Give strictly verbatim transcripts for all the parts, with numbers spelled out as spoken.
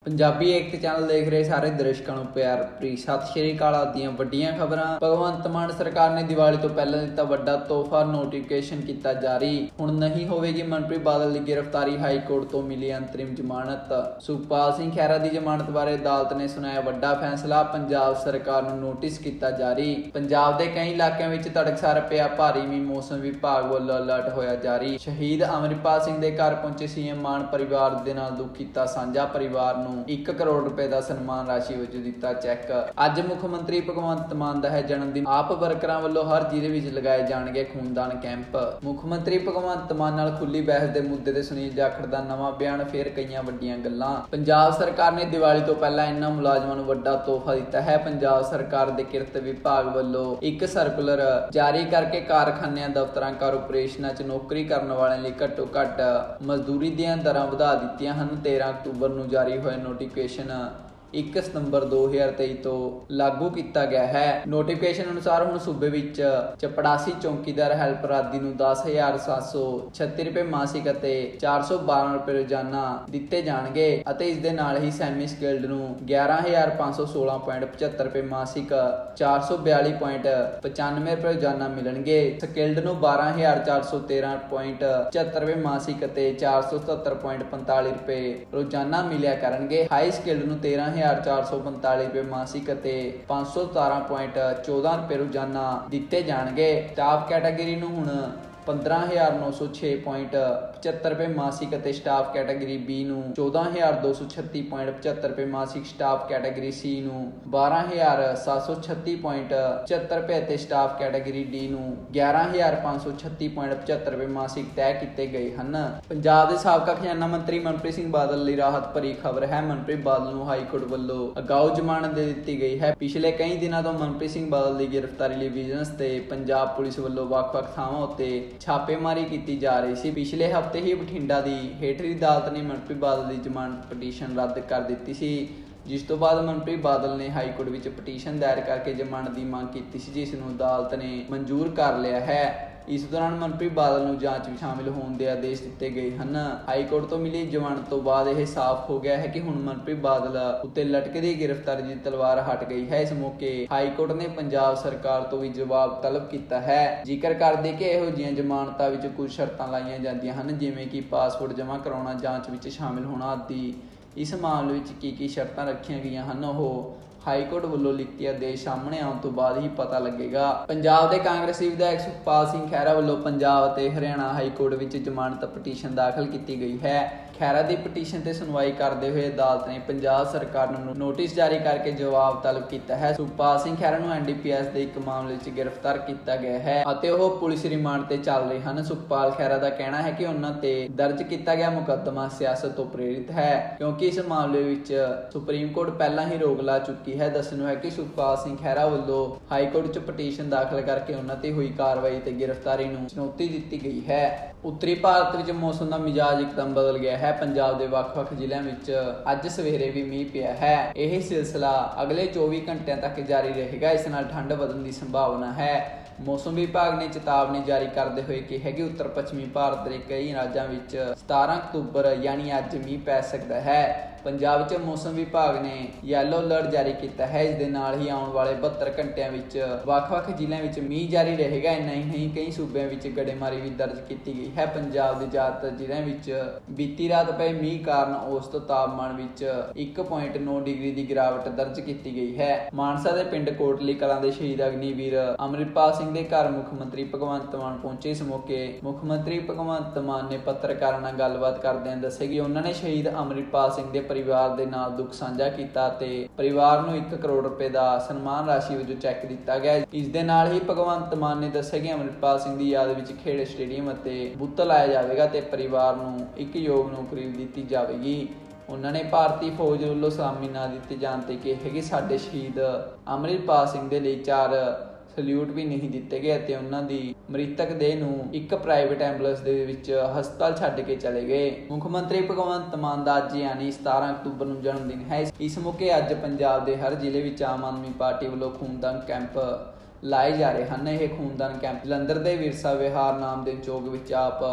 पंजाबी एकता channel देख रहे सारे दर्शकों को प्यार भरी सत श्री अकाल। ਦੀਆਂ ਵੱਡੀਆਂ ਖਬਰਾਂ। ਭਗਵੰਤ ਮਾਨ ਸਰਕਾਰ ਨੇ ਦੀਵਾਲੀ ਤੋਂ ਪਹਿਲਾਂ ਦਿੱਤਾ ਵੱਡਾ ਤੋਹਫਾ, ਨੋਟੀਫਿਕੇਸ਼ਨ ਕੀਤਾ ਜਾਰੀ। ਹੁਣ ਨਹੀਂ ਹੋਵੇਗੀ ਮਨਪ੍ਰੀਤ ਬਾਦਲ ਦੀ ਗ੍ਰਿਫਤਾਰੀ, ਹਾਈ ਕੋਰਟ ਤੋਂ ਮਿਲੀ ਅੰਤਰਿਮ ਜ਼ਮਾਨਤ। ਸੁਖਪਾਲ ਸਿੰਘ ਖਹਿਰਾ ਦੀ ਜ਼ਮਾਨਤ ਬਾਰੇ ਅਦਾਲਤ ਨੇ ਸੁਣਾਇਆ ਵੱਡਾ ਫੈਸਲਾ, ਪੰਜਾਬ ਸਰਕਾਰ ਨੂੰ ਨੋਟਿਸ ਕੀਤਾ ਜਾਰੀ। ਪੰਜਾਬ ਦੇ ਕਈ ਇਲਾਕਿਆਂ ਵਿੱਚ ਤੜਕਸਾਰ ਪਿਆ ਭਾਰੀ ਮੀਂਹ, ਮੌਸਮ ਵਿਭਾਗ ਵੱਲੋਂ ਅਲਰਟ ਹੋਇਆ ਜਾਰੀ। ਸ਼ਹੀਦ ਅਮਰਿਤਪਾਲ ਸਿੰਘ ਦੇ ਘਰ ਪਹੁੰਚੇ ਸੀਐਮ ਮਾਨ, ਪਰਿਵਾਰ ਦੇ ਨਾਲ ਦੁੱਖ ਕੀਤਾ ਸਾਂਝਾ। ਪਰਿਵਾਰ ਨੂੰ ਇੱਕ ਕਰੋੜ ਰੁਪਏ ਦਾ ਸਨਮਾਨ ਰਾਸ਼ੀ ਵਜੋਂ ਦਿੱਤਾ ਚੈੱਕ। ਅੱਜ ਮੁੱਖ ਮੰਤਰੀ ਭਗਵੰਤ ਮਾਨ ਦਾ ਹੈ ਜਨਮ ਦਿਨ, ਆਪ ਵਰਕਰਾਂ ਵੱਲੋਂ ਹਰ ਜ਼ਿਲ੍ਹੇ ਵਿੱਚ ਲਗਾਏ ਜਾਣਗੇ ਖੂਨਦਾਨ ਕੈਂਪ। ਮੁੱਖ ਮੰਤਰੀ ਭਗਵੰਤ ਮਾਨ ਨਾਲ ਖੁੱਲੀ ਬਹਿਸ ਦੇ ਮੁੱਦੇ ਤੇ ਸੁਨੀਲ ਜਾਖੜ ਦਾ ਨਵਾਂ ਬਿਆਨ, ਫੇਰ ਕਈਆਂ ਵੱਡੀਆਂ ਗੱਲਾਂ। ਪੰਜਾਬ ਸਰਕਾਰ ਨੇ ਦੀਵਾਲੀ ਤੋਂ ਪਹਿਲਾਂ ਇਨ੍ਹਾਂ ਮੁਲਾਜ਼ਮਾਂ ਨੂੰ ਵੱਡਾ ਤੋਹਫਾ ਦਿੱਤਾ ਹੈ। ਪੰਜਾਬ ਸਰਕਾਰ ਦੇ ਕਿਰਤ ਵਿਭਾਗ ਵੱਲੋਂ ਇੱਕ ਸਰਕੂਲਰ ਜਾਰੀ ਕਰਕੇ ਕਾਰਖਾਨਿਆਂ, ਦਫ਼ਤਰਾਂ, ਕਾਰਪੋਰੇਸ਼ਨਾਂ 'ਚ ਨੌਕਰੀ ਕਰਨ ਵਾਲਿਆਂ ਲਈ ਘੱਟੋ ਘੱਟ ਮਜ਼ਦੂਰੀ ਦੀਆਂ ਦਰਾਂ ਵਧਾ ਦਿੱਤੀਆਂ ਹਨ। ਤੇਰਾਂ ਅਕਤੂਬਰ ਨੂੰ ਜਾਰੀ ਹੋਏ ਨੋਟੀਫਿਕੇਸ਼ਨ ਇੱਕ ਸਤੰਬਰ ਦੋ ਹਜ਼ਾਰ ਤੇਈ ਤੋਂ ਲਾਗੂ ਕੀਤਾ ਗਿਆ ਹੈ। ਨੋਟੀਫਿਕੇਸ਼ਨ ਅਨੁਸਾਰ ਹੁਣ ਸੂਬੇ ਵਿੱਚ ਚਪੜਾਸੀ ਚੌਕੀਦਾਰ ਹੈਲਪਰ ਆਦਿ ਨੂੰ ਦਸ ਹਜ਼ਾਰ ਸੱਤ ਸੌ ਛੱਤੀ ਰੁਪਏ ਮਾਸਿਕ ਅਤੇ ਚਾਰ ਸੌ ਬਾਰਾਂ ਰੁਪਏ ਰੋਜ਼ਾਨਾ ਦਿੱਤੇ ਜਾਣਗੇ ਅਤੇ ਇਸ ਦੇ ਨਾਲ ਹੀ ਸੈਮੀ ਸਕਿਲਡ ਨੂੰ ਗਿਆਰਾਂ ਹਜ਼ਾਰ ਪੰਜ ਸੌ ਸੋਲਾਂ ਪੁਆਇੰਟ ਪਝੱਤਰ ਰੁਪਏ ਮਾਸਿਕ, ਚਾਰ ਸੌ ਬਿਆਲੀ ਪੁਆਇੰਟ ਪਚਾਨਵੇਂ ਰੁਪਏ ਰੋਜ਼ਾਨਾ ਮਿਲਣਗੇ। ਸਕਿਲਡ ਨੂੰ ਬਾਰਾਂ ਹਜ਼ਾਰ ਚਾਰ ਸੌ ਤੇਰਾਂ ਪੁਆਇੰਟ ਪਝੱਤਰ ਰੁਪਏ ਮਾਸਿਕ ਅਤੇ ਚਾਰ ਸੌ ਸਤੱਤਰ ਪੁਆਇੰਟ ਪੰਤਾਲੀ ਰੁਪਏ ਰੋਜ਼ਾਨਾ ਮਿਲਿਆ ਕਰਨਗੇ। ਹਾਈ ਸਕਿਲਡ ਨੂੰ ਤੇਰਾਂ ਹਜ਼ਾਰ ਚਾਰ ਸੌ ਪੰਤਾਲੀ ਰੁਪਏ ਮਾਸਿਕ ਅਤੇ ਪੰਜ ਸੌ ਸਤਾਰਾਂ ਪੁਆਇੰਟ ਚੌਦਾਂ ਰੁਪਏ ਰੋਜ਼ਾਨਾ ਦਿੱਤੇ ਜਾਣਗੇ। ਸਟਾਫ ਕੈਟਾਗਰੀ ਨੂੰ ਹੁਣ ਪੰਦਰਾਂ ਹਜ਼ਾਰ ਨੌ ਸੌ ਛੇ ਪੁਆਇੰਟ ਪਝੱਤਰ ਰੁਪਏ ਮਾਸਿਕ ਅਤੇ ਸਟਾਫ ਕੈਟਾਗਰੀ ਬੀ ਨੂੰ ਚੌਦਾਂ ਹਜ਼ਾਰ ਦੋ ਸੌ ਛੱਤੀ ਪੁਆਇੰਟ ਪਝੱਤਰ ਰੁਪਏ ਮਾਸਿਕ, ਸਟਾਫ ਕੈਟਾਗਰੀ ਸੀ ਨੂੰ ਬਾਰਾਂ ਹਜ਼ਾਰ ਸੱਤ ਸੌ ਛੱਤੀ ਪੁਆਇੰਟ ਪਝੱਤਰ ਰੁਪਏ ਅਤੇ ਸਟਾਫ ਕੈਟਾਗਰੀ ਡੀ ਨੂੰ ਗਿਆਰਾਂ ਹਜ਼ਾਰ ਪੰਜ ਸੌ ਛੱਤੀ ਪੁਆਇੰਟ ਪਝੱਤਰ ਰੁਪਏ ਮਾਸਿਕ ਤੈਅ ਕੀਤੇ ਗਏ ਹਨ। ਪੰਜਾਬ ਦੇ ਸਾਬਕਾ ਖਜ਼ਾਨਾ ਮੰਤਰੀ ਮਨਪ੍ਰੀਤ ਸਿੰਘ ਬਾਦਲ ਲਈ ਰਾਹਤ ਭਰੀ ਖਬਰ ਹੈ। ਮਨਪ੍ਰੀਤ ਬਾਦਲ ਨੂੰ ਹਾਈ ਕੋਰਟ ਵੱਲੋਂ ਅਗਾਊ ਜ਼ਮਾਨਤ ਦੇ ਦਿੱਤੀ ਗਈ ਹੈ। ਪਿਛਲੇ ਕਈ ਦਿਨਾਂ ਤੋਂ ਮਨਪ੍ਰੀਤ ਸਿੰਘ ਬਾਦਲ ਦੀ ਗ੍ਰਿਫਤਾਰੀ ਲਈ ਵਿਜੀਲੈਂਸ ਤੇ ਪੰਜਾਬ ਪੁਲਿਸ ਵੱਲੋਂ ਵੱਖ-ਵੱਖ ਥਾਵਾਂ ਉੱਤੇ ਛਾਪੇਮਾਰੀ ਕੀਤੀ ਜਾ ਰਹੀ ਸੀ। ਪਿਛਲੇ ਹਫ਼ਤੇ ਹੀ ਬਠਿੰਡਾ ਦੀ ਹੇਠਲੀ ਅਦਾਲਤ ਨੇ ਮਨਪ੍ਰੀਤ ਬਾਦਲ ਦੀ ਜ਼ਮਾਨਤ ਪਟੀਸ਼ਨ ਰੱਦ ਕਰ ਦਿੱਤੀ ਸੀ, ਜਿਸ ਤੋਂ ਬਾਅਦ ਮਨਪ੍ਰੀਤ ਬਾਦਲ ਨੇ ਹਾਈ ਕੋਰਟ ਵਿੱਚ ਪਟੀਸ਼ਨ ਦਾਇਰ ਕਰਕੇ ਜ਼ਮਾਨਤ ਦੀ ਮੰਗ ਕੀਤੀ ਸੀ, ਜਿਸ ਨੂੰ ਅਦਾਲਤ ਨੇ ਮਨਜ਼ੂਰ ਕਰ ਲਿਆ ਹੈ। ਇਸ ਦੌਰਾਨ ਮਨਪ੍ਰੀਤ ਬਾਦਲ ਨੂੰ ਜਾਂਚ ਵਿੱਚ ਸ਼ਾਮਿਲ ਹੋਣ ਦੇ ਆਦੇਸ਼ ਦਿੱਤੇ ਗਏ ਹਨ। ਹਾਈ ਕੋਰਟ ਤੋਂ ਮਿਲੀ ਜ਼ਮਾਨਤ ਤੋਂ ਬਾਅਦ ਇਹ ਸਾਫ਼ ਹੋ ਗਿਆ ਹੈ ਕਿ ਹੁਣ ਮਨਪ੍ਰੀਤ ਬਾਦਲ ਉੱਤੇ ਲਟਕਦੀ ਗ੍ਰਿਫਤਾਰੀ ਦੀ ਤਲਵਾਰ ਹਟ ਗਈ ਹੈ। ਇਸ ਮੌਕੇ ਹਾਈ ਕੋਰਟ ਨੇ ਪੰਜਾਬ ਸਰਕਾਰ ਤੋਂ ਵੀ ਜਵਾਬ ਤਲਬ ਕੀਤਾ ਹੈ। ਜ਼ਿਕਰ ਕਰਦੇ ਕਿ ਇਹੋ ਜਿਹੀਆਂ ਜ਼ਮਾਨਤਾਂ ਵਿੱਚ ਕੁਝ ਸ਼ਰਤਾਂ ਲਾਈਆਂ ਜਾਂਦੀਆਂ ਹਨ, ਜਿਵੇਂ ਕਿ ਪਾਸਪੋਰਟ ਜਮ੍ਹਾਂ ਕਰਾਉਣਾ, ਜਾਂਚ ਵਿੱਚ ਸ਼ਾਮਿਲ ਹੋਣਾ ਆਦਿ। ਇਸ ਮਾਮਲੇ ਵਿੱਚ ਕੀ ਕੀ ਸ਼ਰਤਾਂ ਰੱਖੀਆਂ ਗਈਆਂ ਹਨ, ਉਹ ਹਾਈ ਕੋਰਟ ਵੱਲੋਂ ਲਿਖਤੀ ਆਦੇਸ਼ ਸਾਹਮਣੇ ਆਉਣ ਤੋਂ ਬਾਅਦ ਹੀ ਪਤਾ ਲੱਗੇਗਾ। ਪੰਜਾਬ ਦੇ ਕਾਂਗਰਸੀ ਵਿਧਾਇਕ ਸੁਖਪਾਲ ਸਿੰਘ ਖਹਿਰਾ ਵੱਲੋਂ ਪੰਜਾਬ ਅਤੇ ਹਰਿਆਣਾ ਹਾਈ ਕੋਰਟ ਵਿੱਚ ਜ਼ਮਾਨਤ ਪਟੀਸ਼ਨ ਦਾਖਲ ਕੀਤੀ ਗਈ ਹੈ। ਖਹਿਰਾ ਦੀ ਪਟੀਸ਼ਨ ਤੇ ਸੁਣਵਾਈ ਕਰਦੇ ਹੋਏ ਅਦਾਲਤ ਨੇ ਪੰਜਾਬ ਸਰਕਾਰ ਨੂੰ ਨੋਟਿਸ ਜਾਰੀ ਕਰਕੇ ਜਵਾਬ ਤਲਬ ਕੀਤਾ ਹੈ। ਸੁਖਪਾਲ ਸਿੰਘ ਖਹਿਰਾ ਨੂੰ ਐਨ ਡੀ ਪੀ ਐਸ ਦੇ ਇੱਕ ਮਾਮਲੇ ਵਿੱਚ ਗ੍ਰਿਫਤਾਰ ਕੀਤਾ ਗਿਆ ਹੈ ਅਤੇ ਉਹ ਪੁਲਿਸ ਰਿਮਾਂਡ ਤੇ ਚੱਲ ਰਹੇ ਹਨ। ਸੁਖਪਾਲ ਖਹਿਰਾ ਦਾ ਕਹਿਣਾ ਹੈ ਕਿ ਉਹਨਾਂ ਤੇ ਦਰਜ ਕੀਤਾ ਗਿਆ ਮੁਕੱਦਮਾ ਸਿਆਸਤ ਤੋਂ ਪ੍ਰੇਰਿਤ ਹੈ, ਕਿਉਂਕਿ ਇਸ ਮਾਮਲੇ ਵਿੱਚ ਸੁਪਰੀਮ ਕੋਰਟ ਪਹਿਲਾਂ ਹੀ ਰੋਕ ਲਾ ਚੁੱਕੀ ਹੈ। ਦੱਸਣਯੋਗ ਹੈ ਕਿ ਸੁਖਪਾਲ ਸਿੰਘ ਖਹਿਰਾ ਵੱਲੋਂ ਹਾਈ ਕੋਰਟ 'ਚ ਪਟੀਸ਼ਨ ਦਾਖਲ ਕਰਕੇ ਉਹਨਾਂ ਤੇ ਹੋਈ ਕਾਰਵਾਈ ਤੇ ਗ੍ਰਿਫਤਾਰੀ ਨੂੰ ਚੁਣੌਤੀ ਦਿੱਤੀ ਗਈ ਹੈ। ਉੱਤਰੀ ਭਾਰਤ ਵਿੱਚ ਮੌਸਮ ਦਾ ਮਿਜਾਜ ਇੱਕਦਮ ਬਦਲ ਗਿਆ ਹੈ। ਪੰਜਾਬ ਦੇ ਵੱਖ-ਵੱਖ ਜ਼ਿਲ੍ਹਿਆਂ ਵਿੱਚ ਅੱਜ ਸਵੇਰੇ ਵੀ ਮੀਂਹ ਪਿਆ ਹੈ। ਇਹ ਸਿਲਸਿਲਾ ਅਗਲੇ ਚੌਵੀ ਘੰਟਿਆਂ ਤੱਕ ਜਾਰੀ ਰਹੇਗਾ। ਇਸ ਨਾਲ ਠੰਡ ਵਧਣ ਦੀ ਸੰਭਾਵਨਾ ਹੈ। ਮੌਸਮ ਵਿਭਾਗ ਨੇ ਚੇਤਾਵਨੀ ਜਾਰੀ ਕਰਦੇ ਹੋਏ ਕਿਹਾ ਕਿ ਉੱਤਰ ਪੱਛਮੀ ਭਾਰਤ ਦੇ ਕਈ ਰਾਜਾਂ ਵਿੱਚ ਸਤਾਰਾਂ ਅਕਤੂਬਰ ਯਾਨੀ ਅੱਜ ਮੀਂਹ ਪੈ ਸਕਦਾ ਹੈ। ਪੰਜਾਬ ਵਿੱਚ ਮੌਸਮ ਵਿਭਾਗ ਨੇ ਯੈਲੋ ਅਲਰਟ ਜਾਰੀ ਕੀਤਾ ਹੈ। ਇਸ ਦੇ ਨਾਲ ਹੀ ਆਉਣ ਵਾਲੇ ਬਹੱਤਰ ਘੰਟਿਆਂ ਵਿੱਚ ਵੱਖ-ਵੱਖ ਜ਼ਿਲ੍ਹਿਆਂ ਵਿੱਚ ਮੀਂਹ ਜਾਰੀ ਰਹੇਗਾ। ਇੰਨਾ ਹੀ ਨਹੀਂ, ਕਈ ਸੂਬਿਆਂ ਵਿੱਚ ਗੜੇਮਾਰੀ ਵੀ ਦਰਜ ਕੀਤੀ ਗਈ ਹੈ। ਪੰਜਾਬ ਦੇ ਜ਼ਿਆਦਾਤਰ ਜ਼ਿਲ੍ਹਿਆਂ ਵਿੱਚ ਬੀਤੀ ਰਾਤ ਪਏ ਮੀਂਹ ਕਾਰਨ ਔਸਤ ਤਾਪਮਾਨ ਵਿੱਚ ਇੱਕ ਪੁਆਇੰਟ ਨੌ ਡਿਗਰੀ ਦੀ ਗਿਰਾਵਟ ਦਰਜ ਕੀਤੀ ਗਈ ਹੈ। ਮਾਨਸਾ ਦੇ ਪਿੰਡ ਕੋਟਲੀ ਕਲਾਂ ਦੇ ਸ਼ਹੀਦ ਅਗਨੀਵੀਰ ਅਮਰਿਤਪਾਲ ਸਿੰਘ ਦੇ ਘਰ ਮੁੱਖ ਮੰਤਰੀ ਭਗਵੰਤ ਮਾਨ ਪਹੁੰਚੇ। ਇਸ ਮੌਕੇ ਮੁੱਖ ਮੰਤਰੀ ਭਗਵੰਤ ਮਾਨ ਨੇ ਪੱਤਰਕਾਰਾਂ ਨਾਲ ਗੱਲਬਾਤ ਕਰਦਿਆਂ ਦੱਸਿਆ ਕਿ ਉਹਨਾਂ ਨੇ ਸ਼ਹੀਦ ਅਮਰਿਤਪਾਲ ਸਿੰਘ ਦੇ ਪਰਿਵਾਰ ਦੇ ਨਾਲ ਦੁੱਖ ਸਾਂਝਾ ਕੀਤਾ ਤੇ ਪਰਿਵਾਰ ਨੂੰ ਇੱਕ ਕਰੋੜ ਰੁਪਏ ਦਾ ਸਨਮਾਨ ਰਾਸ਼ੀ ਵਜੋਂ ਚੈੱਕ ਦਿੱਤਾ ਗਿਆ। ਇਸ ਦੇ ਨਾਲ ਹੀ ਭਗਵੰਤ ਮਾਨ ਨੇ ਦੱਸਿਆ ਕਿ ਅਮਰਿਤਪਾਲ ਸਿੰਘ ਦੀ ਯਾਦ ਵਿੱਚ ਖੇਡ ਸਟੇਡੀਅਮ ਅਤੇ ਬੁੱਤ ਲਾਇਆ ਜਾਵੇਗਾ ਤੇ ਪਰਿਵਾਰ ਨੂੰ ਇੱਕ ਯੋਗ ਨੌਕਰੀ ਦਿੱਤੀ ਜਾਵੇਗੀ। ਉਹਨਾਂ ਨੇ ਭਾਰਤੀ ਫੌਜ ਵੱਲੋਂ ਸਲਾਮੀ ਨਾ ਦਿੱਤੇ ਜਾਣ ਤੇ ਕਿਹਾ ਕਿ ਸਾਡੇ ਸ਼ਹੀਦ ਅਮਰਿਤਪਾਲ ਸਿੰਘ ਦੇ ਲਈ ਚਾਰ ਸਲੂਟ ਵੀ ਨਹੀਂ ਦਿੱਤੇ ਗਏ ਅਤੇ ਉਹਨਾਂ ਦੀ ਮ੍ਰਿਤਕ ਦੇਹ ਨੂੰ ਇੱਕ ਪ੍ਰਾਈਵੇਟ ਐਂਬੂਲੈਂਸ ਦੇ ਵਿੱਚ ਹਸਪਤਾਲ ਛੱਡ ਕੇ ਚਲੇ ਗਏ। ਮੁੱਖ ਮੰਤਰੀ ਭਗਵੰਤ ਮਾਨ ਦਾ ਅੱਜ ਯਾਨੀ ਸਤਾਰਾਂ ਅਕਤੂਬਰ ਨੂੰ ਜਨਮ ਦਿਨ ਹੈ। ਇਸ ਮੌਕੇ ਅੱਜ ਪੰਜਾਬ ਦੇ ਹਰ ਜ਼ਿਲ੍ਹੇ ਵਿੱਚ ਆਮ ਆਦਮੀ ਪਾਰਟੀ ਵੱਲੋਂ ਖੂਨਦਾਨ ਕੈਂਪ ਲਾਏ ਜਾ ਰਹੇ ਹਨ। ਇਹ ਖੂਨਦਾਨ ਕੈਂਪ ਜਲੰਧਰ ਦੇ ਵਿਰਸਾ ਵਿਹਾਰ ਨਾਮ ਦੇ ਚੌਕ ਵਿੱਚ ਆਪ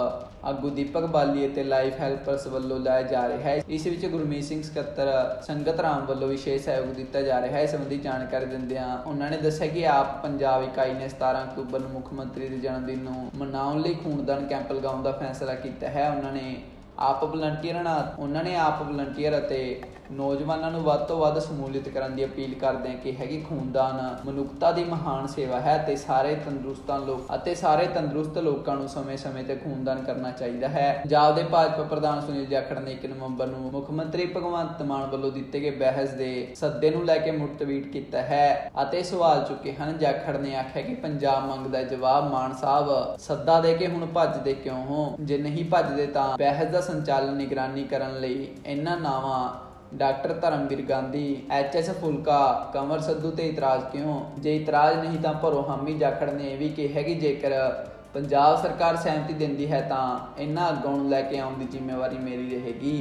ਆਗੂ ਦੀਪਕ ਬਾਲੀ ਅਤੇ ਲਾਈਫ ਹੈਲਪਰਸ ਵੱਲੋਂ ਲਾਇਆ ਜਾ ਰਿਹਾ ਹੈ। ਇਸ ਵਿੱਚ ਗੁਰਮੀਤ ਸਿੰਘ ਸਕੱਤਰ ਸੰਗਤ ਰਾਮ ਵੱਲੋਂ ਵਿਸ਼ੇਸ਼ ਸਹਿਯੋਗ ਦਿੱਤਾ ਜਾ ਰਿਹਾ ਹੈ। ਇਸ ਸੰਬੰਧੀ ਜਾਣਕਾਰੀ ਦਿੰਦਿਆਂ ਉਹਨਾਂ ਨੇ ਦੱਸਿਆ ਕਿ ਆਪ ਪੰਜਾਬ ਇਕਾਈ ਨੇ ਸਤਾਰਾਂ ਅਕਤੂਬਰ ਨੂੰ ਮੁੱਖ ਮੰਤਰੀ ਦੇ ਜਨਮ ਦਿਨ ਨੂੰ ਮਨਾਉਣ ਲਈ ਖੂਨਦਾਨ ਕੈਂਪ ਲਗਾਉਣ ਦਾ ਫੈਸਲਾ ਕੀਤਾ ਹੈ। ਉਹਨਾਂ ਨੇ ਆਪ ਵਲੰਟੀਅਰਾਂ ਨਾਲ ਉਹਨਾਂ ਨੇ ਆਪ ਵਲੰਟੀਅਰ ਅਤੇ ਨੌਜਵਾਨਾਂ ਨੂੰ ਵੱਧ ਤੋਂ ਵੱਧ ਸਮੂਲੀਅਤ ਕਰਨ ਦੀ ਅਪੀਲ ਕਰਦੇ ਹਨ ਕਿ ਹੈਗੀ ਖੂਨਦਾਨ ਮਨੁੱਖਤਾ ਦੀ ਮਹਾਨ ਸੇਵਾ ਹੈ ਤੇ ਸਾਰੇ ਤੰਦਰੁਸਤਾਂ ਲੋਕ ਅਤੇ ਸਾਰੇ ਤੰਦਰੁਸਤ ਲੋਕਾਂ ਨੂੰ ਸਮੇਂ-ਸਮੇਂ ਤੇ ਖੂਨਦਾਨ ਕਰਨਾ ਚਾਹੀਦਾ ਹੈ। ਪੰਜਾਬ ਦੇ ਭਾਜਪਾ ਪ੍ਰਧਾਨ ਸੁਨੀਲ ਜਾਖੜ ਨੇ ਇੱਕ ਨਵੰਬਰ ਨੂੰ ਮੁੱਖ ਮੰਤਰੀ ਭਗਵੰਤ ਮਾਨ ਵੱਲੋਂ ਦਿੱਤੇ ਗਏ ਬਹਿਸ ਦੇ ਸੱਦੇ ਨੂੰ ਲੈ ਕੇ ਮੁੜ ਟਵੀਟ ਕੀਤਾ ਹੈ ਅਤੇ ਸਵਾਲ ਚੁੱਕੇ ਹਨ। ਜਾਖੜ ਨੇ ਆਖਿਆ ਕਿ ਪੰਜਾਬ ਮੰਗਦਾ ਜਵਾਬ, ਮਾਨ ਸਾਹਿਬ ਸੱਦਾ ਦੇ ਕੇ ਹੁਣ ਭੱਜਦੇ ਕਿਉਂ ਹੋ? ਜੇ ਨਹੀਂ ਭੱਜਦੇ ਤਾਂ ਬਹਿਸ ਦਾ ਸੰਚਾਲਨ ਨਿਗਰਾਨੀ ਕਰਨ ਲਈ ਇਹਨਾਂ ਨਾਵਾਂ doctor Dharamvir Gandhi, H S Phoolka, Kanwar Sidhu ते इतराज क्यों? जे इतराज नहीं तो भरो हामी। जाखड़ ने यह भी कहा कि जेकर पंजाब सरकार सहमति देंदी है तो इन्हां अगों नूं लैके आउण दी जिम्मेवारी मेरी रहेगी।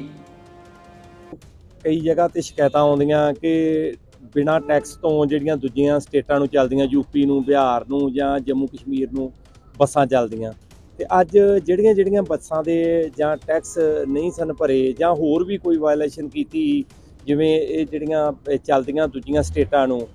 कई जगह ते शिकायतां आउंदियां कि बिना टैक्स तो जिहड़ियां दूजियां स्टेटां नूं चलदियां, यूपी नूं, बिहार नूं जां जम्मू कश्मीर नूं बसां चलदियां ਤੇ ਅੱਜ ਜਿਹੜੀਆਂ ਜਿਹੜੀਆਂ ਬੱਸਾਂ ਦੇ ਜਾਂ ਟੈਕਸ ਨਹੀਂ ਸਨ ਭਰੇ ਜਾਂ ਹੋਰ ਵੀ ਕੋਈ ਵਾਇਲੇਸ਼ਨ ਕੀਤੀ, ਜਿਵੇਂ ਇਹ ਜਿਹੜੀਆਂ ਚੱਲਦੀਆਂ ਦੂਜੀਆਂ ਸਟੇਟਾਂ ਨੂੰ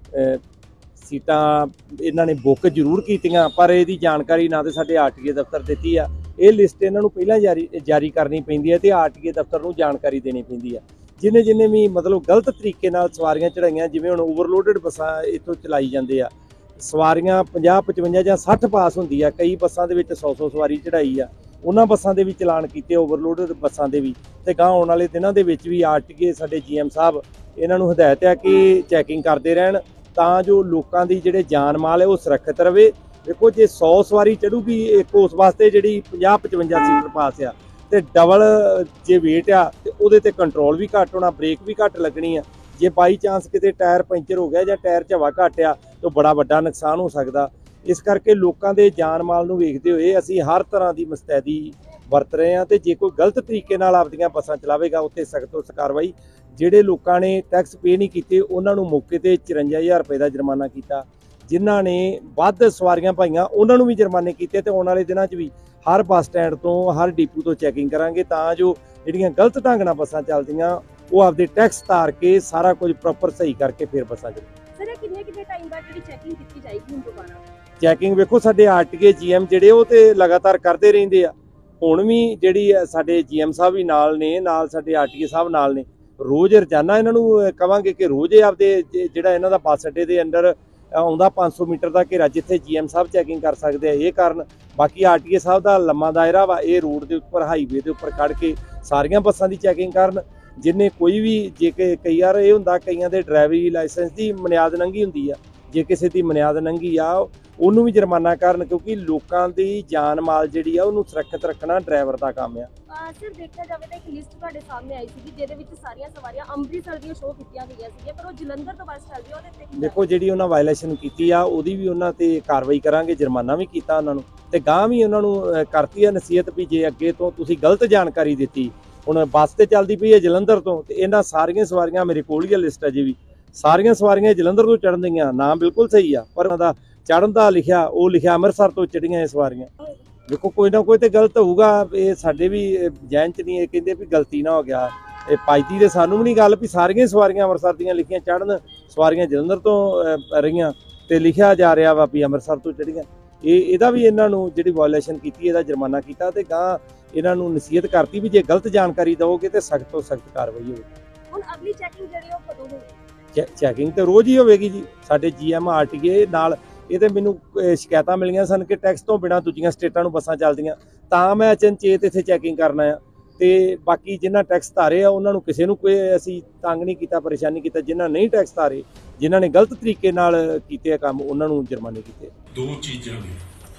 ਸੀਟਾਂ ਇਹਨਾਂ ਨੇ ਬੁੱਕ ਜ਼ਰੂਰ ਕੀਤੀਆਂ ਪਰ ਇਹਦੀ ਜਾਣਕਾਰੀ ਨਾ ਤੇ ਸਾਡੇ ਆਰ ਟੀ ਏ ਦਫ਼ਤਰ ਦਿੱਤੀ ਆ। ਇਹ ਲਿਸਟ ਇਹਨਾਂ ਨੂੰ ਪਹਿਲਾਂ ਜਾਰੀ ਜਾਰੀ ਕਰਨੀ ਪੈਂਦੀ ਹੈ ਤੇ ਆਰ ਟੀ ਏ ਦਫ਼ਤਰ ਨੂੰ ਜਾਣਕਾਰੀ ਦੇਣੀ ਪੈਂਦੀ ਆ। ਜਿੰਨੇ ਜਿੰਨੇ ਵੀ ਮਤਲਬ ਗਲਤ ਤਰੀਕੇ ਨਾਲ ਸਵਾਰੀਆਂ ਚੜਾਈਆਂ, ਜਿਵੇਂ ਹੁਣ ਓਵਰਲੋਡਡ ਬੱਸਾਂ ਇੱਥੋਂ ਚਲਾਈ ਜਾਂਦੇ ਆ, ਸਵਾਰੀਆਂ ਪੰਜਾਹ ਪਚਵੰਜਾ ਜਾਂ ਸੱਠ ਪਾਸ ਹੁੰਦੀ ਆ, ਕਈ ਬੱਸਾਂ ਦੇ ਵਿੱਚ ਸੌ ਸੌ ਸਵਾਰੀ ਚੜਾਈ ਆ, ਉਹਨਾਂ ਬੱਸਾਂ ਦੇ ਵੀ ਚਲਾਨ ਕੀਤੇ, ਓਵਰਲੋਡਡ ਬੱਸਾਂ ਦੇ ਵੀ। ਤੇ ਗਾਂ ਆਉਣ ਵਾਲੇ ਦਿਨਾਂ ਦੇ ਵਿੱਚ ਵੀ ਆਰ ਟੀ ਏ ਸਾਡੇ ਜੀ ਐਮ ਸਾਹਿਬ ਇਹਨਾਂ ਨੂੰ ਹਦਾਇਤ ਆ ਕਿ ਚੈਕਿੰਗ ਕਰਦੇ ਰਹਿਣ ਤਾਂ ਜੋ ਲੋਕਾਂ ਦੀ ਜਿਹੜੇ ਜਾਨ ਮਾਲ ਹੈ ਉਹ ਸੁਰੱਖਿਅਤ ਰਵੇ। ਦੇਖੋ ਜੇ ਸੌ ਸਵਾਰੀ ਚੜੂਗੀ ਇੱਕ, ਉਸ ਵਾਸਤੇ ਜਿਹੜੀ ਪੰਜਾਹ ਪਚਵੰਜਾ ਸੀਟਰ ਪਾਸ ਆ ਤੇ ਡਬਲ ਜੇ ਵੇਟ ਆ ਤੇ ਉਹਦੇ ਤੇ ਕੰਟਰੋਲ ਵੀ ਘੱਟ ਹੋਣਾ, ਬ੍ਰੇਕ ਵੀ ਘੱਟ ਲੱਗਣੀ ਆ। ਜੇ ਬਾਈ ਚਾਂਸ ਕਿਤੇ ਟਾਇਰ ਪੈਂਚਰ ਹੋ ਗਿਆ ਜਾਂ ਟਾਇਰ 'ਚ ਹਵਾ ਘੱਟ ਆ ਤਾਂ ਬੜਾ ਵੱਡਾ ਨੁਕਸਾਨ ਹੋ ਸਕਦਾ। ਇਸ ਕਰਕੇ ਲੋਕਾਂ ਦੇ ਜਾਨ ਮਾਲ ਨੂੰ ਵੇਖਦੇ ਹੋਏ ਅਸੀਂ ਹਰ ਤਰ੍ਹਾਂ ਦੀ ਮੁਸਤੈਦੀ ਵਰਤ ਰਹੇ ਹਾਂ ਤੇ ਜੇ ਕੋਈ ਗਲਤ ਤਰੀਕੇ ਨਾਲ ਆਪਦੀਆਂ ਬੱਸਾਂ ਚਲਾਵੇਗਾ ਉੱਤੇ ਸਖਤ ਤੋਂ ਸਖਤ ਕਾਰਵਾਈ। ਜਿਹੜੇ ਲੋਕਾਂ ਨੇ ਟੈਕਸ ਪੇ ਨਹੀਂ ਕੀਤੇ ਉਹਨਾਂ ਨੂੰ ਮੌਕੇ ਤੇ ਚੁਰੰਜਾ ਹਜ਼ਾਰ ਰੁਪਏ ਦਾ ਜੁਰਮਾਨਾ ਕੀਤਾ। ਜਿਨ੍ਹਾਂ ਨੇ ਵੱਧ ਸਵਾਰੀਆਂ ਪਾਈਆਂ ਉਹਨਾਂ ਨੂੰ ਵੀ ਜੁਰਮਾਨੇ ਕੀਤੇ ਤੇ ਆਉਣ ਵਾਲੇ ਦਿਨਾਂ 'ਚ ਵੀ ਹਰ ਬੱਸ ਸਟੈਂਡ ਤੋਂ, ਹਰ ਡਿਪੂ ਤੋਂ ਚੈਕਿੰਗ ਕਰਾਂਗੇ ਤਾਂ ਜੋ ਜਿਹੜੀਆਂ ਗਲਤ ਢੰਗ ਨਾਲ ਬੱਸਾਂ ਚੱਲਦੀਆਂ ਉਹ ਆਪਦੇ ਟੈਕਸ ਤਾਰ ਕੇ ਸਾਰਾ ਕੁਝ ਪ੍ਰੋਪਰ ਸਹੀ ਕਰਕੇ ਫਿਰ ਬੱਸਾਂ ਚੱਲਣ। ਸਰ ਇਹ ਕਿੰਨੇ ਕਿੰਨੇ ਟਾਈਮ ਬਾਅਦ ਜਿਹੜੀ ਚੈਕਿੰਗ ਕੀਤੀ ਜਾਏਗੀ ਹੁਣ ਦੁਬਾਰਾ? ਚੈਕਿੰਗ ਵੇਖੋ ਸਾਡੇ ਆਰ ਟੀ ਏ ਜੀ ਐਮ ਜਿਹੜੇ ਉਹ ਤੇ ਲਗਾਤਾਰ ਕਰਦੇ ਰਹਿੰਦੇ ਆ। ਹੁਣ ਵੀ ਜਿਹੜੀ ਸਾਡੇ ਜੀ ਐਮ ਸਾਹਿਬ ਵੀ ਨਾਲ ਨੇ, ਨਾਲ ਸਾਡੇ ਆਰ ਟੀ ਏ ਸਾਹਿਬ ਨਾਲ ਨੇ। ਰੋਜ਼ ਰੋਜ਼ਾਨਾ ਇਹਨਾਂ ਨੂੰ ਕਵਾਂਗੇ ਕਿ ਰੋਜ਼ ਇਹ ਆਪਦੇ ਜਿਹੜਾ ਇਹਨਾਂ ਦਾ ਬੱਸ ਅੱਡੇ ਦੇ ਅੰਡਰ ਆਉਂਦਾ ਪੰਜ ਸੌ ਮੀਟਰ ਦਾ ਘੇਰਾ ਜਿੱਥੇ ਜੀ ਐਮ ਸਾਹਿਬ ਚੈਕਿੰਗ ਕਰ ਸਕਦੇ ਆ ਇਹ ਕਾਰਨ। ਬਾਕੀ ਆਰ ਟੀ ਏ ਸਾਹਿਬ ਦਾ ਲੰਮਾ ਦਾਇਰਾ ਵਾ, ਇਹ ਰੋਡ ਦੇ ਉੱਪਰ ਹਾਈਵੇ ਦੇ ਉੱਪਰ ਖੜ੍ਹ ਕੇ ਸਾਰੀਆਂ ਬੱਸਾਂ ਦੀ ਚੈਕਿੰਗ ਕਰਨ। ਜਿੰਨੇ ਕੋਈ ਵੀ ਜੇ ਕਿ ਕਈ ਵਾਰ ਇਹ ਹੁੰਦਾ ਕਈਆਂ ਦੇ ਡਰਾਈਵਰੀ ਲਾਇਸੈਂਸ ਦੀ ਮਨਿਆਦ ਲੰਘੀ ਹੁੰਦੀ ਆ, ਜੇ ਕਿਸੇ ਦੀ ਮਨਿਆਦ ਲੰਘੀ ਆ ਉਹਨੂੰ ਵੀ ਜੁਰਮਾਨਾ ਕਰਨ ਕਿਉਂਕਿ ਲੋਕਾਂ ਦੀ ਜਾਨ ਮਾਲ ਜਿਹੜੀ ਆ ਉਹਨੂੰ ਸੁਰੱਖਿਅਤ ਰੱਖਣਾ ਡਰਾਈਵਰ ਦਾ ਕੰਮ ਆ। ਸਰ ਦੇਖਿਆ ਜਾਵੇ ਤਾਂ ਇੱਕ ਲਿਸਟ ਤੁਹਾਡੇ ਸਾਹਮਣੇ ਆਈ ਸੀ ਜਿਹਦੇ ਵਿੱਚ ਸਾਰੀਆਂ ਸਵਾਰੀਆਂ ਅੰਮ੍ਰਿਤਸਰ ਦੀਆਂ ਸ਼ੋਅ ਕੀਤੀਆਂ ਗਈਆਂ ਸੀਗੀਆਂ ਪਰ ਉਹ ਜਲੰਧਰ ਤੋਂ ਬੱਸ ਚੱਲਦੀ ਉਹਦੇ ਤੇ ਦੇਖੋ ਜਿਹੜੀ ਉਹਨਾਂ ਵਾਇਲੇਸ਼ਨ ਕੀਤੀ ਆ ਉਹਦੀ ਵੀ ਉਹਨਾਂ ਤੇ ਕਾਰਵਾਈ ਕਰਾਂਗੇ, ਜੁਰਮਾਨਾ ਵੀ ਕੀਤਾ ਉਹਨਾਂ ਨੂੰ ਤੇ ਗਾਂ ਵੀ ਉਹਨਾਂ ਨੂੰ ਕਰਤੀ ਆ ਨਸੀਹਤ ਵੀ ਜੇ ਅੱਗੇ ਤੋਂ ਤੁਸੀਂ ਗਲਤ ਜਾਣਕਾਰੀ ਦਿੱਤੀ। ਹੁਣ ਬੱਸ ਤੇ ਚੱਲਦੀ ਪਈ ਹੈ ਜਲੰਧਰ ਤੋਂ ਤੇ ਇਹਨਾਂ ਸਾਰੀਆਂ ਸਵਾਰੀਆਂ ਮੇਰੇ ਕੋਲ ਹੀ ਲਿਸਟ ਅਜੇ ਵੀ ਸਾਰੀਆਂ ਸਵਾਰੀਆਂ ਜਲੰਧਰ ਤੋਂ ਚੜ੍ਹਨ ਦੀਆਂ, ਨਾਮ ਬਿਲਕੁਲ ਸਹੀ ਆ ਪਰ ਉਹਨਾਂ ਦਾ ਚੜ੍ਹਨ ਦਾ ਲਿਖਿਆ ਉਹ ਲਿਖਿਆ ਅੰਮ੍ਰਿਤਸਰ ਤੋਂ ਚੜ੍ਹੀਆਂ ਇਹ ਸਵਾਰੀਆਂ। ਦੇਖੋ ਕੋਈ ਨਾ ਕੋਈ ਤੇ ਗਲਤ ਹੋਊਗਾ, ਇਹ ਸਾਡੇ ਵੀ ਜਹਿਨ 'ਚ ਨਹੀਂ ਇਹ ਕਹਿੰਦੇ ਵੀ ਗਲਤੀ ਨਾ ਹੋ ਗਿਆ। ਇਹ ਪਾਈਤੀ ਦੇ ਸਾਨੂੰ ਵੀ ਨਹੀਂ ਗੱਲ ਵੀ ਸਾਰੀਆਂ ਸਵਾਰੀਆਂ ਅੰਮ੍ਰਿਤਸਰ ਦੀਆਂ ਲਿਖੀਆਂ ਚੜ੍ਹਨ, ਸਵਾਰੀਆਂ ਜਲੰਧਰ ਤੋਂ ਰਹੀਆਂ ਤੇ ਲਿਖਿਆ ਜਾ ਰਿਹਾ ਵਾ ਵੀ ਅੰਮ੍ਰਿਤਸਰ ਤੋਂ ਚੜ੍ਹੀਆਂ। ਇਹ ਇਹਦਾ ਵੀ ਇਹਨਾਂ ਨੂੰ ਜਿਹੜੀ ਵਾਇਲੇਸ਼ਨ ਕੀਤੀ ਇਹਦਾ ਜੁਰਮਾਨਾ ਕੀਤਾ ਤੇ ਗਾਂ ਇਹਨਾਂ ਨੂੰ ਨਸੀਹਤ ਕਰਤੀ ਵੀ ਜੇ ਗਲਤ ਜਾਣਕਾਰੀ ਦਿਓਗੇ ਤੇ ਸਖਤ ਤੋਂ ਸਖਤ ਕਾਰਵਾਈ ਹੋਵੇਗੀ। ਹੁਣ ਅਗਲੀ ਚੈਕਿੰਗ ਜਿਹੜੀ ਉਹ ਕਦੋਂ ਹੋਵੇਗੀ? ਚੈਕਿੰਗ ਤੇ ਰੋਜ਼ ਹੀ ਹੋਵੇਗੀ ਜੀ ਸਾਡੇ ਜੀ ਐਮ ਆਰ ਟੀ ਏ ਨਾਲ। ਇਹ ਤੇ ਮੈਨੂੰ ਸ਼ਿਕਾਇਤਾਂ ਮਿਲੀਆਂ ਸਨ ਕਿ ਟੈਕਸ ਤੋਂ ਬਿਨਾਂ ਦੂਜੀਆਂ ਸਟੇਟਾਂ ਨੂੰ ਬੱਸਾਂ ਚੱਲਦੀਆਂ ਤਾਂ ਮੈਂ ਅਚਨਚੇਤ ਇੱਥੇ ਚੈਕਿੰਗ ਕਰਨਾ ਆ ਤੇ ਬਾਕੀ ਜਿਨ੍ਹਾਂ ਟੈਕਸ ਧਾਰੇ ਆ ਉਹਨਾਂ ਨੂੰ ਕਿਸੇ ਨੂੰ ਕੋਈ ਅਸੀਂ ਤੰਗ ਨਹੀਂ ਕੀਤਾ, ਪਰੇਸ਼ਾਨੀ ਕੀਤਾ। ਜਿਨ੍ਹਾਂ ਨਹੀਂ ਟੈਕਸ ਧਾਰੇ, ਜਿਨ੍ਹਾਂ ਨੇ ਗਲਤ ਤਰੀਕੇ ਨਾਲ ਕੀਤੇ ਕੰਮ ਉਹਨਾਂ ਨੂੰ ਜੁਰਮਾਨੇ ਕੀਤੇ। ਦੋ ਚੀਜ਼ਾਂ ਨੇ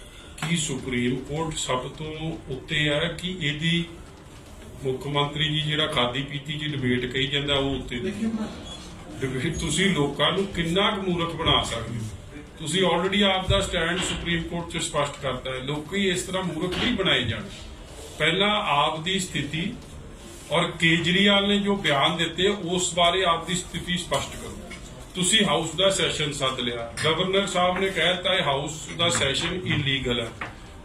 ਕਿ ਸੁਪਰੀਮ ਕੋਰਟ ਸਭ ਤੋਂ ਉੱਤੇ ਹੈ ਕਿ ਇਹਦੀ ਮੁੱਖ ਮੰਤਰੀ ਜੀ ਜਿਹੜਾ ਖਾਦੀ ਪੀਤੀ ਜੀ ਡਿਬੇਟ ਕਹੀ ਜਾਂਦਾ ਉਹ ਉੱਤੇ ਡਿਬੇਟ ਤੁਸੀਂ ਲੋਕਾਂ ਨੂੰ ਕਿੰਨਾ ਕੁ ਮੂਰਖ ਬਣਾ ਸਕਦੇ ਹੋ। ਤੁਸੀਂ ਆਲਰੇਡੀ ਆਪ ਦਾ ਸਟੈਂਡ ਸੁਪਰੀਮ ਕੋਰਟ 'ਚ ਸਪਸ਼ਟ ਕਰਤਾ ਹੈ। ਲੋਕੀ ਇਸ ਤਰ੍ਹਾਂ ਮੂਰਖ ਨਹੀਂ ਬਣਾਏ ਜਾਣ। ਪਹਿਲਾਂ ਆਪ ਦੀ ਸਥਿਤੀ ਔਰ ਕੇਜਰੀਵਾਲ ਨੇ ਜੋ ਬਿਆਨ ਦਿੱਤੇ ਉਸ ਬਾਰੇ ਆਪ ਦੀ ਸਥਿਤੀ ਸਪਸ਼ਟ ਕਰੋ। ਤੁਸੀਂ ਹਾਊਸ ਦਾ ਸੈਸ਼ਨ ਸੱਦ ਲਿਆ, ਗਵਰਨਰ ਸਾਹਿਬ ਨੇ ਕਹਿ ਦਿੱਤਾ ਇਹ ਹਾਊਸ ਦਾ ਸੈਸ਼ਨ ਇਲੀਗਲ ਹੈ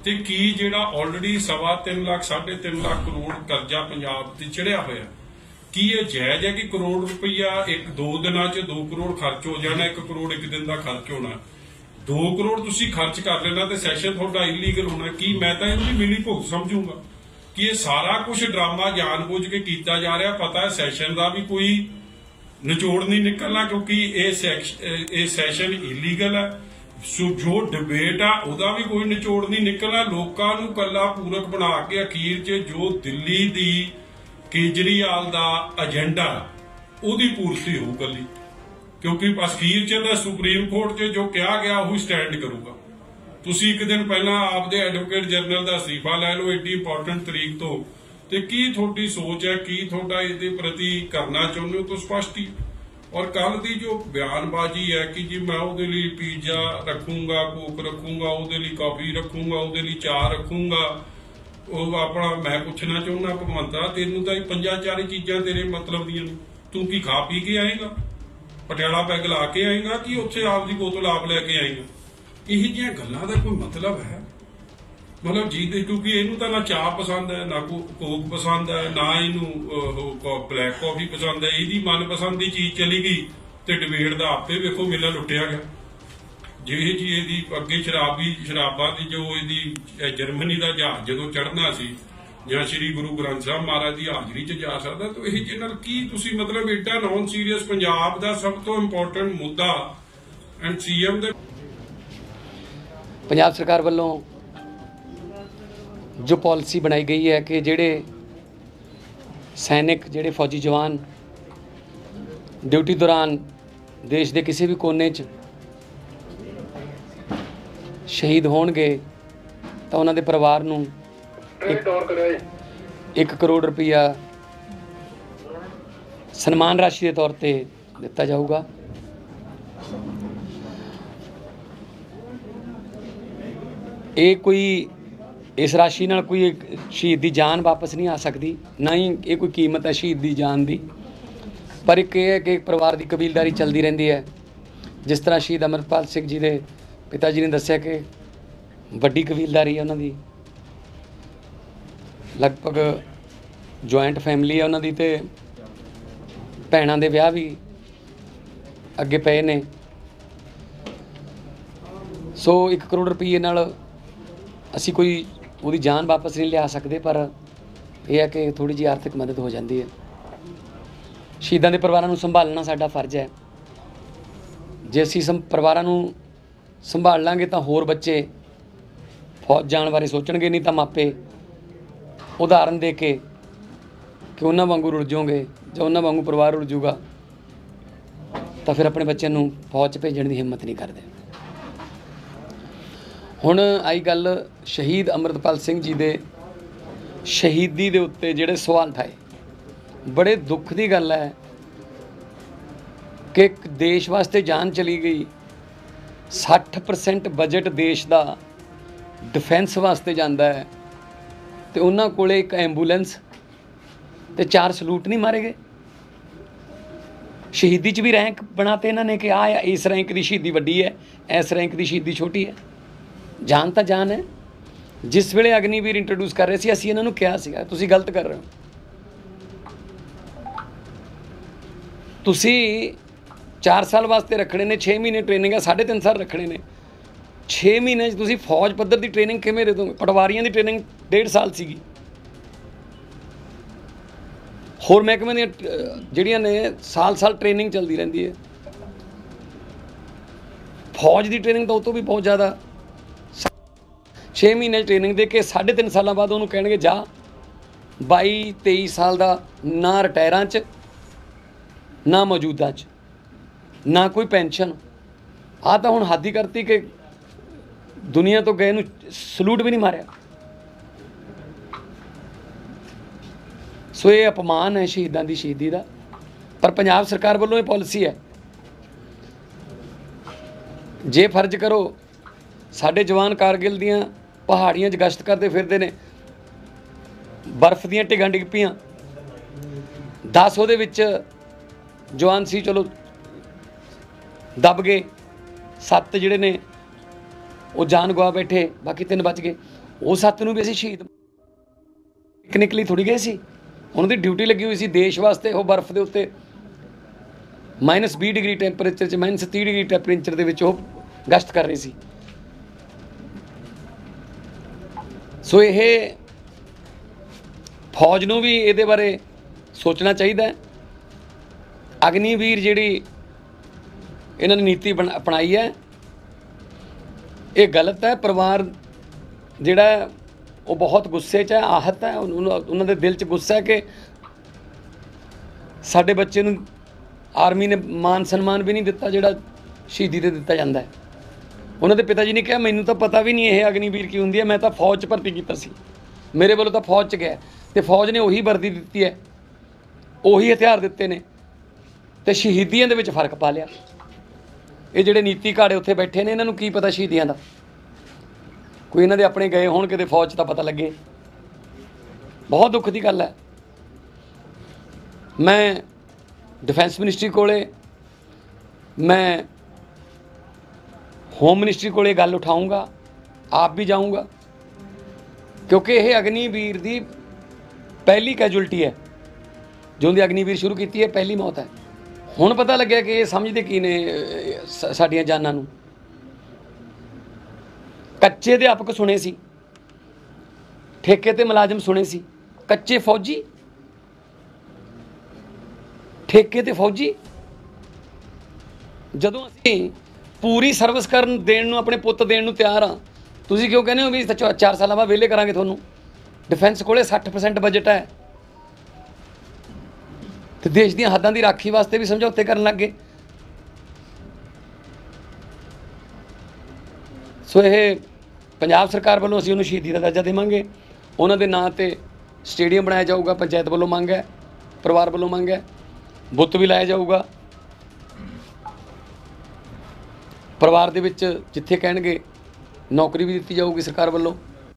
ਤੇ ਕੀ ਜਿਹੜਾ ਆਲਰੇਡੀ ਸਵਾ ਤਿੰਨ ਲੱਖ ਸਾਢੇ ਤਿੰਨ ਲੱਖ ਕਰੋੜ ਕਰਜ਼ਾ ਪੰਜਾਬ ਤੇ ਚੜਿਆ ਹੋਇਆ, ਕੀ ਇਹ ਜਾਇਜ਼ ਹੈ ਕਿ ਕਰੋੜ ਰੁਪਈਆ ਇੱਕ ਦੋ ਦਿਨਾਂ 'ਚ ਦੋ ਕਰੋੜ ਖਰਚ ਹੋ ਜਾਣਾ, ਇੱਕ ਕਰੋੜ ਇੱਕ ਦਿਨ ਦਾ ਖਰਚ ਹੋਣਾ, ਦੋ ਕਰੋੜ ਤੁਸੀਂ ਖਰਚ ਕਰ ਲੈਣਾ ਤੇ ਸੈਸ਼ਨ ਤੁਹਾਡਾ ਇਲੀਗਲ ਹੋਣਾ? ਕੀ ਮੈਂ ਤਾਂ ਇਹਨੂੰ ਮਿਲੀ ਭੁਗਤ ਸਮਝੂਗਾ ਕਿ ਇਹ ਸਾਰਾ ਕੁਝ ਡਰਾਮਾ ਜਾਣਬੁੱਝ ਕੇ ਕੀਤਾ ਜਾ ਰਿਹਾ। ਪਤਾ ਹੈ ਸੈਸ਼ਨ ਦਾ ਵੀ ਕੋਈ ਨਿਚੋੜ ਨਹੀਂ ਨਿਕਲਣਾ, ਕਿਉਂਕਿ ਇਹ ਇਹ ਸੈਸ਼ਨ ਇਲੀਗਲ ਹੈ। ਸੋ ਜੋ ਡਿਬੇਟ ਆ ਉਹਦਾ ਵੀ ਕੋਈ ਨਿਚੋੜ ਨਹੀਂ ਨਿਕਲਣਾ। ਲੋਕਾਂ ਨੂੰ ਕੱਲਾ ਪੂਰਕ ਬਣਾ ਕੇ ਅਖੀਰ 'ਚ ਜੋ ਦਿੱਲੀ ਦੀ ਕੇਜਰੀਵਾਲ ਦਾ ਏਜੰਡਾ ਉਹਦੀ ਪੂਰਤੀ ਹੋਊ ਕੱਲੀ, ਕਿਉਂਕਿ ਅਖੀਰ 'ਚ ਤਾਂ ਸੁਪਰੀਮ ਕੋਰਟ 'ਚ ਜੋ ਕਿਹਾ ਗਿਆ ਉਹ ਸਟੈਂਡ ਕਰੂਗਾ। ਤੁਸੀਂ ਇੱਕ ਦਿਨ ਪਹਿਲਾਂ ਆਪਦੇ ਐਡਵੋਕੇਟ ਜਨਰਲ ਦਾ ਅਸਤੀਫਾ ਲੈ ਲਓ ਏਡੀ ਇੰਪੋਰਟੈਂਟ ਤਰੀਕ ਤੋਂ, ਤੇ ਕੀ ਤੁਹਾਡੀ ਸੋਚ ਹੈ, ਕੀ ਤੁਹਾਡਾ ਇਹਦੇ ਪ੍ਰਤੀ ਕਰਨਾ ਚਾਹੁੰਦੇ ਹੋ ਤਾਂ ਸਪਸ਼ਟ ਹੀ। ਔਰ ਕੱਲ ਦੀ ਜੋ ਬਿਆਨਬਾਜ਼ੀ ਹੈ ਕਿ ਜੀ ਮੈਂ ਉਹਦੇ ਲਈ ਪੀਜ਼ਾ ਰੱਖੂੰਗਾ, ਕੋਕ ਰੱਖੂੰਗਾ, ਉਹਦੇ ਲਈ ਕਾਫੀ ਰੱਖੂੰਗਾ, ਉਹਦੇ ਲਈ ਚਾਹ ਰੱਖੂੰਗਾ, ਉਹ ਆਪਣਾ ਮੈਂ ਪੁੱਛਣਾ ਚਾਹੁੰਦਾ ਭਗਵੰਤਾ ਤੈਨੂੰ ਤਾਂ ਇਹ ਪੰਜਾਂ ਚਾਰੇ ਚੀਜ਼ਾਂ ਤੇਰੇ ਮਤਲਬ ਦੀਆਂ ਨੇ, ਤੂੰ ਕੀ ਖਾ ਪੀ ਕੇ ਆਏਗਾ, ਪਟਿਆਲਾ ਪੈਗ ਲਾ ਕੇ ਆਏਗਾ ਕਿ ਉੱਥੇ ਆਪ ਦੀ ਬੋਤਲ ਆਪ ਲੈ ਕੇ ਆਏਗਾ? ਇਹ ਜਿਹੀਆਂ ਗੱਲਾਂ ਦਾ ਕੋਈ ਮਤਲਬ ਹੈ? ਮਤਲਬ ਜੀ ਦੇ ਕਿਉਂਕਿ ਇਹਨੂੰ ਤਾਂ ਨਾ ਚਾਹ ਪਸੰਦ ਹੈ, ਨਾ ਕੋਕ ਪਸੰਦ ਹੈ, ਨਾ ਇਹਨੂੰ ਬਲੈਕ ਕਾਫੀ ਪਸੰਦ ਹੈ, ਇਹਦੀ ਮਨਪਸੰਦ ਦੀ ਚੀਜ਼ ਚਲੀ ਗਈ ਤੇ ਡਿਬੇਟ ਦਾ ਆਪੇ ਵੇਖੋ ਮੇਲਾ ਲੁੱਟਿਆ ਗਿਆ। ਜਿਹੇ ਜੀ ਇਹਦੀ ਅੱਗੇ ਸ਼ਰਾਬੀ ਸ਼ਰਾਬਾਂ ਦੀ ਜੋ ਇਹਦੀ ਜਰਮਨੀ ਦਾ ਜਹਾਜ਼ ਜਦੋਂ ਚੜ੍ਹਨਾ ਸੀ ਜਾਂ ਸ਼੍ਰੀ ਗੁਰੂ ਗ੍ਰੰਥ ਸਾਹਿਬ ਮਹਾਰਾਜ ਦੀ ਹਾਜ਼ਰੀ 'ਚ ਜਾ ਸਕਦਾ, ਤਾਂ ਇਹ ਜਿਹੇ ਨਾਲ ਕੀ ਤੁਸੀਂ ਮਤਲਬ ਏਡਾ ਨੌਨ ਸੀਰੀਅਸ ਪੰਜਾਬ ਦਾ ਸਭ ਤੋਂ ਇੰਪੋਰਟੈਂਟ ਮੁੱਦਾ ਐਂਡ ਸੀਐਮ ਦੇ ਪੰਜਾਬ ਸਰਕਾਰ ਵੱਲੋਂ जो पॉलिसी बनाई गई है कि जेड़े सैनिक जेड़े फौजी जवान ड्यूटी दौरान देश के किसी भी कोने च शहीद होणगे तो उन्हां दे परिवार नूं एक, एक करोड़ रुपया सन्मान राशि के तौर पर दिता जाऊगा। ये कोई इस राशि नाल कोई शहीद की जान वापस नहीं आ सकती, ना ही ये कोई कीमत है शहीद की जान की, पर एक है कि परिवार की कबीलदारी चलती रहती है। जिस तरह शहीद अमृतपाल सिंह जी के पिता जी ने दस्सिया कि वड्डी कबीलदारी है उन्होंने, लगभग जॉइंट फैमिली है उन्होंने, तो भैणों के विआह भी अगे पे ने। सो एक करोड़ रुपये नाल असी कोई ਉਹਦੀ जान वापस नहीं लिया सकते, पर यह है कि थोड़ी जी आर्थिक मदद हो जाती है। शहीदों के परिवारों को संभालना साडा फर्ज है। जे असी सं परिवारों को संभाल लांगे तो होर बच्चे फौज जाने बारे सोचणगे, नहीं तो मापे उदाहरण दे के कि उन्होंने वांगू रुड़ जाओगे जो उन्होंने वांगू परिवार रुड़ जूगा, तो फिर अपने बच्चों को फौज भेजने की हिम्मत नहीं करते। हुण आई गल शहीद अमृतपाल सिंह जी दे शहीदी दे उत्ते जिहड़े सवाल ठाए, बड़े दुख की गल है कि देश वास्ते जान चली गई। साठ परसेंट बजट देश का डिफेंस वास्ते जाता है, तो उन्हां कोले एक एंबूलेंस ते चार सलूट नहीं मारे गए। शहीदी च भी रैंक बनाते इन्होंने कि आ इस रैंक की शहीदी वड्डी है, इस रैंक की शहीदी छोटी है। जान तो जान है। जिस वेले अग्निवीर इंट्रोड्यूस कर रहे थे असीं इन्हां नूं कहा सीगा तुसीं गलत कर रहे हो, तुसीं चार साल वास्ते रखने ने, छे महीने ट्रेनिंग है, साढ़े तीन साल रखने ने, छे महीने तुसीं फौज पद्धर की ट्रेनिंग किवें दे दोगे? पटवारियों की ट्रेनिंग डेढ़ साल सीगी, होर महकमे दी जिहड़ियां ने साल साल ट्रेनिंग चलती रहिंदी है। फौज की ट्रेनिंग तो उस तो भी बहुत ज़्यादा, छे महीने ट्रेनिंग दे के साढ़े तीन साल बाद उन्होंने कहेंगे जा बाई तेई साल का ना रिटायरां च ना मौजूदा च ना कोई पेंशन। आ तो हुण हद ही करती कि दुनिया तो गए नूं सलूट भी नहीं मारिया। सो ये अपमान है शहीदों की शहीदी का। पर पंजाब सरकार वालों ये पॉलिसी है, जे फर्ज करो साढ़े जवान कारगिल दियां पहाड़ियां च गश्त करते फिरते ने, बर्फ दियां ढिगां डिग पियां, दस उहदे विच जवान सी चलो दब गए, सत्त जिहड़े ने वो जान गवा बैठे, बाकी तीन बच गए। ਉਹ ਸੱਤ ਨੂੰ ਵੀ ਅਸੀਂ ਸ਼ਹੀਦ ਪਿਕਨਿਕ ਲਈ ਥੋੜ੍ਹੀ ਗਏ ਸੀ, ਉਹਨਾਂ ਦੀ ਡਿਊਟੀ ਲੱਗੀ ਹੋਈ ਸੀ ਦੇਸ਼ ਵਾਸਤੇ। ਉਹ ਬਰਫ਼ ਦੇ ਉੱਤੇ ਮਾਈਨਸ ਵੀਹ ਡਿਗਰੀ ਟੈਂਪਰੇਚਰ 'ਚ ਮਾਈਨਸ ਤੀਹ ਡਿਗਰੀ ਟੈਂਪਰੇਚਰ ਦੇ ਵਿੱਚ ਉਹ ਗਸ਼ਤ ਕਰ ਰਹੇ ਸੀ। ਸੋ ਇਹ ਫੌਜ ਨੂੰ ਵੀ ਇਹਦੇ ਬਾਰੇ ਸੋਚਣਾ ਚਾਹੀਦਾ। ਅਗਨੀਵੀਰ ਜਿਹੜੀ ਇਹਨਾਂ ਨੇ ਨੀਤੀ ਬਣ ਅਪਣਾਈ ਹੈ ਇਹ ਗਲਤ ਹੈ। ਪਰਿਵਾਰ ਜਿਹੜਾ ਉਹ ਬਹੁਤ ਗੁੱਸੇ 'ਚ ਹੈ, ਆਹਤ ਹੈ, ਉਹਨਾਂ ਦੇ ਦਿਲ 'ਚ ਗੁੱਸਾ ਹੈ ਕਿ ਸਾਡੇ ਬੱਚੇ ਨੂੰ ਆਰਮੀ ਨੇ ਮਾਨ ਸਨਮਾਨ ਵੀ ਨਹੀਂ ਦਿੱਤਾ ਜਿਹੜਾ ਸ਼ਹੀਦੀ 'ਤੇ ਦਿੱਤਾ ਜਾਂਦਾ ਹੈ। ਉਹਨਾਂ ਦੇ ਪਿਤਾ ਜੀ ਨੇ ਕਿਹਾ ਮੈਨੂੰ ਤਾਂ ਪਤਾ ਵੀ ਨਹੀਂ ਇਹ ਅਗਨੀਵੀਰ ਕੀ ਹੁੰਦੀ ਹੈ, ਮੈਂ ਤਾਂ ਫੌਜ 'ਚ ਭਰਤੀ ਕੀਤਾ ਸੀ, ਮੇਰੇ ਵੱਲੋਂ ਤਾਂ ਫੌਜ 'ਚ ਗਿਆ ਅਤੇ ਫੌਜ ਨੇ ਉਹੀ ਵਰਦੀ ਦਿੱਤੀ ਹੈ, ਉਹੀ ਹਥਿਆਰ ਦਿੱਤੇ ਨੇ ਅਤੇ ਸ਼ਹੀਦੀਆਂ ਦੇ ਵਿੱਚ ਫਰਕ ਪਾ ਲਿਆ। ਇਹ ਜਿਹੜੇ ਨੀਤੀ ਘਾੜੇ ਉੱਥੇ ਬੈਠੇ ਨੇ ਇਹਨਾਂ ਨੂੰ ਕੀ ਪਤਾ ਸ਼ਹੀਦੀਆਂ ਦਾ। ਕੋਈ ਇਹਨਾਂ ਦੇ ਆਪਣੇ ਗਏ ਹੋਣ ਕਿਤੇ ਫੌਜ 'ਚ ਤਾਂ ਪਤਾ ਲੱਗੇ। ਬਹੁਤ ਦੁੱਖ ਦੀ ਗੱਲ ਹੈ। ਮੈਂ ਡਿਫੈਂਸ ਮਿਨਿਸਟਰੀ ਕੋਲੇ, ਮੈਂ ਹੋਮ ਮਿਨਿਸਟਰੀ ਕੋਲੇ ਗੱਲ ਉਠਾਊਂਗਾ, ਆਪ ਵੀ ਜਾਊਂਗਾ, ਕਿਉਂਕਿ ਇਹ ਅਗਨੀਵੀਰ ਦੀ ਪਹਿਲੀ ਕੈਜੁਅਲਟੀ ਹੈ। ਜੋ ਦੀ ਅਗਨੀਵੀਰ ਸ਼ੁਰੂ ਕੀਤੀ ਹੈ ਪਹਿਲੀ ਮੌਤ ਹੈ। ਹੁਣ ਪਤਾ ਲੱਗਿਆ ਕਿ ਇਹ ਸਮਝਦੇ ਕੀ ਨੇ ਸਾਡੀਆਂ ਜਾਨਾਂ ਨੂੰ। ਕੱਚੇ ਅਧਿਆਪਕ ਸੁਣੇ ਸੀ, ਠੇਕੇ ਤੇ ਮੁਲਾਜ਼ਮ ਸੁਣੇ ਸੀ, ਕੱਚੇ ਫੌਜੀ, ਠੇਕੇ ਤੇ ਫੌਜੀ। ਜਦੋਂ ਅਸੀਂ ਪੂਰੀ ਸਰਵਿਸ ਕਰਨ ਦੇਣ ਨੂੰ, ਆਪਣੇ ਪੁੱਤ ਦੇਣ ਨੂੰ ਤਿਆਰ ਹਾਂ, ਤੁਸੀਂ ਕਿਉਂ ਕਹਿੰਦੇ ਹੋ ਵੀ ਚਾਰ ਸਾਲਾਂ ਬਾਅਦ ਵਿਹਲੇ ਕਰਾਂਗੇ ਤੁਹਾਨੂੰ। ਡਿਫੈਂਸ ਕੋਲੇ ਸੱਠ ਪਰਸੈਂਟ ਬਜਟ ਹੈ ਤੇ ਦੇਸ਼ ਦੀਆਂ ਹੱਦਾਂ ਦੀ ਰਾਖੀ ਵਾਸਤੇ ਵੀ ਸਮਝੌਤੇ ਕਰਨ ਲੱਗ ਗਏ। ਸੋ ਇਹ ਪੰਜਾਬ ਸਰਕਾਰ ਵੱਲੋਂ ਅਸੀਂ ਉਹਨੂੰ ਸ਼ਹੀਦੀ ਦਾ ਦਰਜਾ ਦੇਵਾਂਗੇ। ਉਹਨਾਂ ਦੇ ਨਾਂ 'ਤੇ ਸਟੇਡੀਅਮ ਬਣਾਇਆ ਜਾਊਗਾ, ਪੰਚਾਇਤ ਵੱਲੋਂ ਮੰਗ ਹੈ, ਪਰਿਵਾਰ ਵੱਲੋਂ ਮੰਗ ਹੈ, ਬੁੱਤ ਵੀ ਲਾਇਆ ਜਾਊਗਾ। ਪਰਿਵਾਰ ਦੇ ਵਿੱਚ ਜਿੱਥੇ ਕਹਿਣਗੇ ਨੌਕਰੀ ਵੀ ਦਿੱਤੀ ਜਾਊਗੀ ਸਰਕਾਰ ਵੱਲੋਂ।